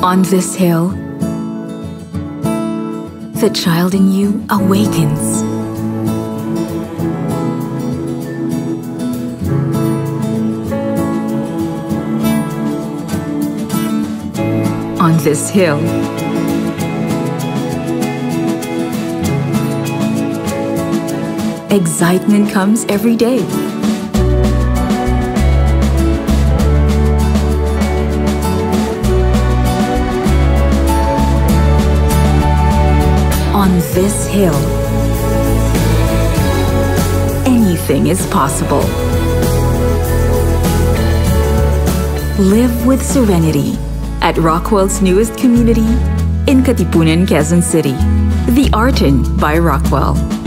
On this hill, the child in you awakens. On this hill, excitement comes every day. On this hill, anything is possible. Live with serenity at Rockwell's newest community in Katipunan, Quezon City. The Arton by Rockwell.